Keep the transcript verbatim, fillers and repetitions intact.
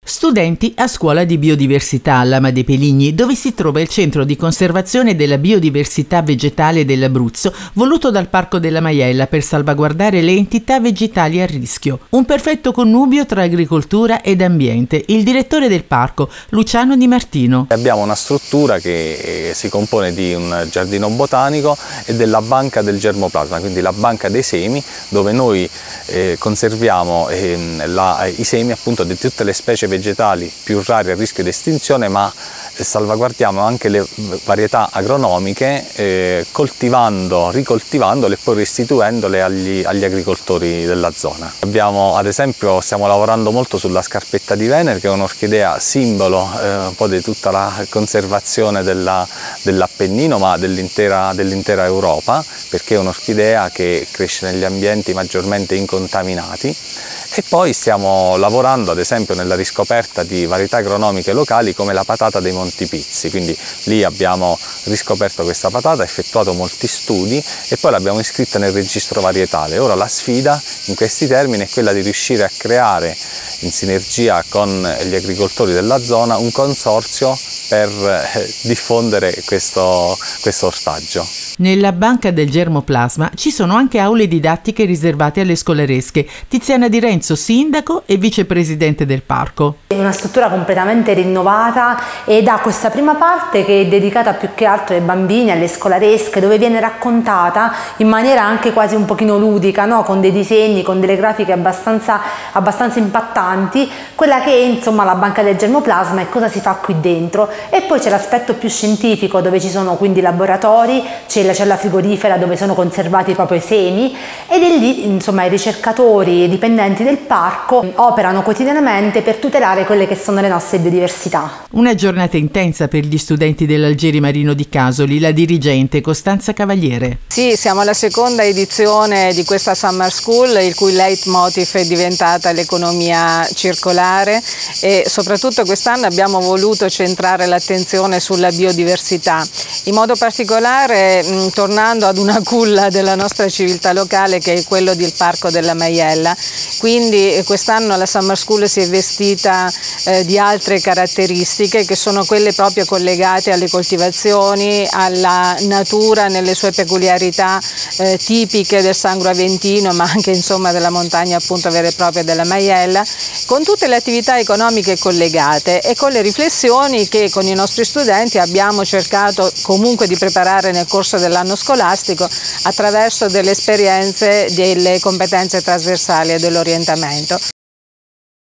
Studenti a scuola di biodiversità a Lama dei Peligni, dove si trova il centro di conservazione della biodiversità vegetale dell'Abruzzo, voluto dal Parco della Maiella per salvaguardare le entità vegetali a rischio. Un perfetto connubio tra agricoltura ed ambiente. Il direttore del parco, Luciano Di Martino. Abbiamo una struttura che si compone di un giardino botanico e della banca del germoplasma, quindi la banca dei semi, dove noi eh, conserviamo eh, la, i semi appunto di tutte le specie vegetali più rare a rischio di estinzione, ma salvaguardiamo anche le varietà agronomiche eh, coltivando, ricoltivandole e poi restituendole agli, agli agricoltori della zona. Abbiamo, ad esempio, stiamo lavorando molto sulla scarpetta di Venere, che è un'orchidea simbolo eh, un po' di tutta la conservazione dell'Appennino, ma dell'intera dell'intera Europa, perché è un'orchidea che cresce negli ambienti maggiormente incontaminati. E poi stiamo lavorando ad esempio nella riscoperta di varietà agronomiche locali come la patata dei Monti Pizzi, quindi lì abbiamo riscoperto questa patata, effettuato molti studi e poi l'abbiamo iscritta nel registro varietale. Ora la sfida in questi termini è quella di riuscire a creare, in sinergia con gli agricoltori della zona, un consorzio per diffondere questo, questo ortaggio. Nella banca del germoplasma ci sono anche aule didattiche riservate alle scolaresche. Tiziana Di Renzo, sindaco e vicepresidente del parco. È una struttura completamente rinnovata ed ha questa prima parte che è dedicata più che altro ai bambini, alle scolaresche, dove viene raccontata in maniera anche quasi un pochino ludica, no? Con dei disegni, con delle grafiche abbastanza, abbastanza impattanti, quella che è insomma la banca del germoplasma e cosa si fa qui dentro. E poi c'è l'aspetto più scientifico, dove ci sono quindi laboratori, c'è la cella frigorifera dove sono conservati proprio i semi, ed è lì insomma i ricercatori e i dipendenti del parco operano quotidianamente per tutelare quelle che sono le nostre biodiversità. Una giornata intensa per gli studenti dell'Algeri Marino di Casoli, la dirigente Costanza Cavaliere. Sì, siamo alla seconda edizione di questa Summer School, il cui leitmotiv è diventata l'economia circolare, e soprattutto quest'anno abbiamo voluto centrare l'attenzione sulla biodiversità, in modo particolare mh, tornando ad una culla della nostra civiltà locale, che è quello del Parco della Maiella. Quindi quest'anno la Summer School si è vestita eh, di altre caratteristiche, che sono quelle proprio collegate alle coltivazioni, alla natura nelle sue peculiarità eh, tipiche del Sangro Aventino, ma anche insomma della montagna appunto vera e propria della Maiella, con tutte le attività economiche collegate e con le riflessioni che con i nostri studenti abbiamo cercato comunque di preparare nel corso dell'anno scolastico attraverso delle esperienze, delle competenze trasversali e dell'orientamento.